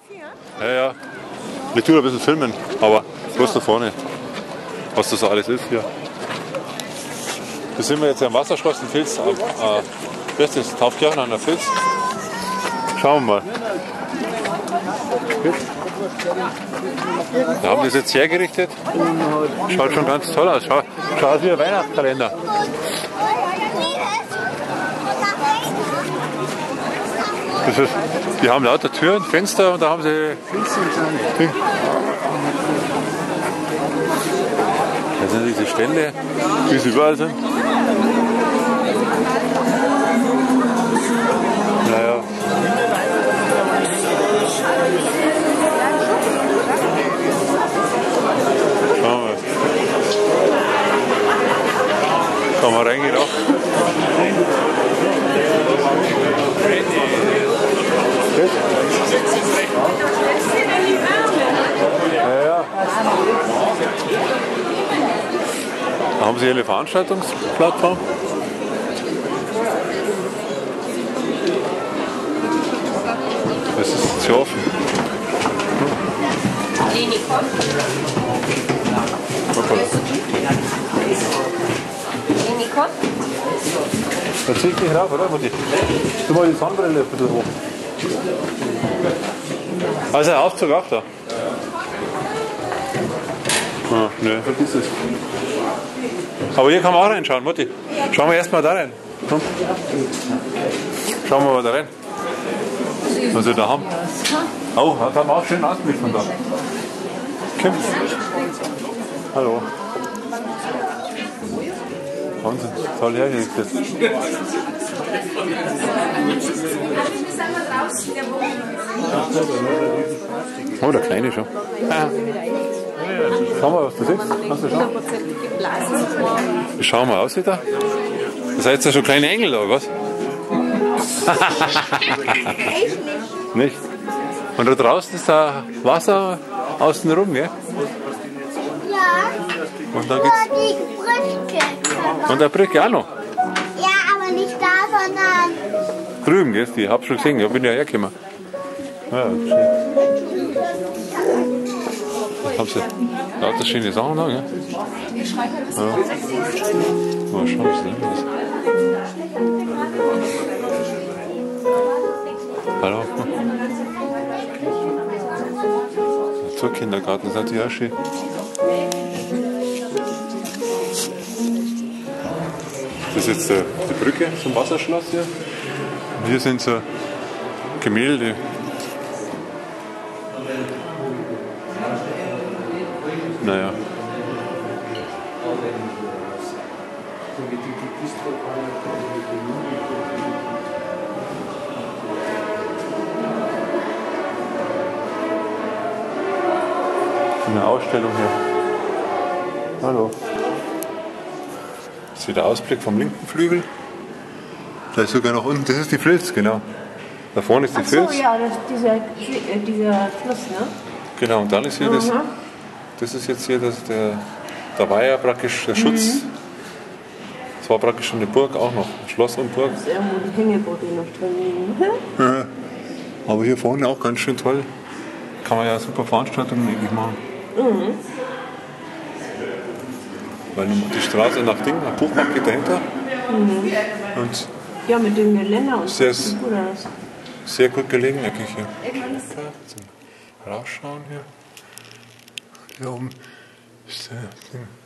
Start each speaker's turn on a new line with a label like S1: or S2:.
S1: Ja, ja. Ich tue ein bisschen filmen, aber bloß da vorne, was das so alles ist hier. Da sind wir jetzt am Wasserschloss in Vils. Das ist Taufkirchen an der Vils. Schauen wir mal. Da haben wir es jetzt hergerichtet. Schaut schon ganz toll aus. Schaut aus wie ein Weihnachtskalender. Das ist, die haben lauter Türen, Fenster und da haben sie. Das sind diese Stände, wie sie überall sind. Naja. Schauen wir. Kann man reingehen auch. Ja, ja. Da haben sie eine Veranstaltungsplattform. Das ist sehr offen. Da zieh ich nicht rauf, oder Mutti? Tu mal die Sonnenbrille ein bisschen hoch. Also der Aufzug auch da. Ah, ne, vergiss es. Aber hier kann man auch reinschauen, Mutti. Schauen wir erstmal da rein. Komm. Schauen wir mal da rein. Was wir da haben. Oh, da haben wir auch schön Ausblick von da. Komm. Hallo. Wahnsinn, toll hergerichtet. Oh, der Kleine schon. Ah. Schau mal, was du siehst. Kannst du schauen? Wie schauen wir aus da? Das seid ja schon kleine Engel, oder was? Nicht? Und da draußen ist da Wasser außen rum, gell?
S2: Ja.
S1: Und da geht's.
S2: Die Brücke.
S1: Und der Brücke auch noch?
S2: Ja, aber nicht da, sondern
S1: drüben, gell? Die hab ich schon gesehen, ich bin ja hergekommen. Ja, schön. Da haben sie lauter schöne Sachen da, gell? Ja. Mal schauen, was das ist. Hallo. Zur Kindergarten, das ist natürlich auch schön. Das ist jetzt die Brücke zum Wasserschloss hier. Und hier sind so Gemälde. Naja. Eine Ausstellung hier. Hallo. Das ist wieder der Ausblick vom linken Flügel. Da ist sogar noch unten, das ist die Vils, genau. Da vorne ist die Vils.
S3: Ach so, ja, das ist dieser Fluss, ne?
S1: Genau, und dann ist hier das ist jetzt hier, da war ja praktisch der Schutz. Das war praktisch schon eine Burg auch noch, Schloss und Burg.
S3: Da ist irgendwo die Hängebrücke noch drin.
S1: Ja. Aber hier vorne auch ganz schön toll. Kann man ja super Veranstaltungen eigentlich machen. Mhm. Weil die Straße nach Ding, nach Buchmarkt geht dahinter. Mhm. Und
S3: ja, mit dem Geländer und
S1: sehr,
S3: sieht gut aus.
S1: Sehr gut gelegen, eigentlich hier. Zum Rausschauen hier. Hier oben ist der Ding.